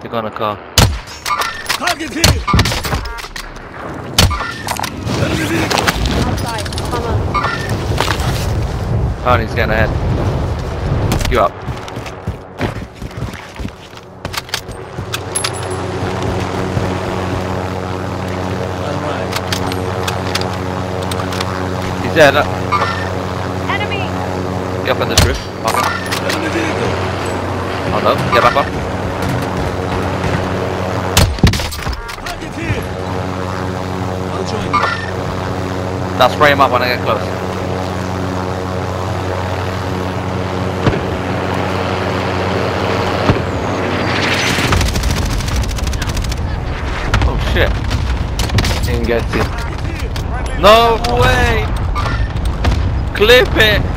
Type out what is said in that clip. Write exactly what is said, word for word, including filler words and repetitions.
They got in a car. Target here! Enemy vehicle! Outside. Come on. Oh, he's getting ahead. You up. Alright. He's there, look. Enemy! Get up on this roof. Up. Enemy vehicle! Oh no, get back on. Target here! I'll join you. Now spray him up when I get close. Oh shit. Didn't get it. No way! Clip it!